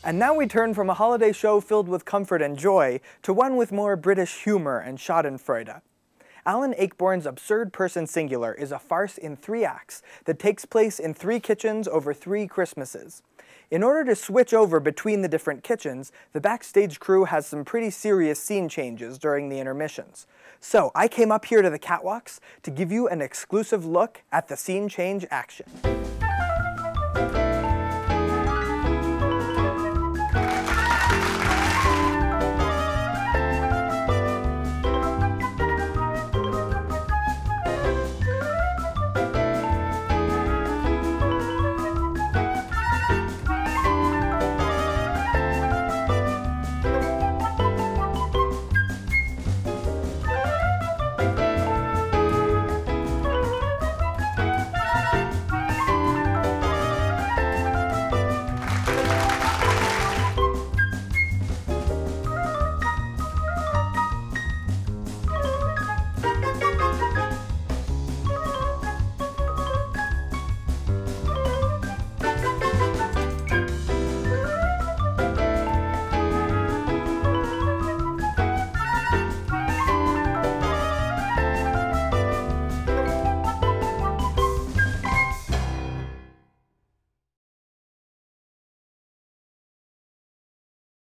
And now we turn from a holiday show filled with comfort and joy to one with more British humor and schadenfreude. Alan Ayckbourn's Absurd Person Singular is a farce in 3 acts that takes place in 3 kitchens over 3 Christmases. In order to switch over between the different kitchens, the backstage crew has some pretty serious scene changes during the intermissions. So I came up here to the catwalks to give you an exclusive look at the scene change action.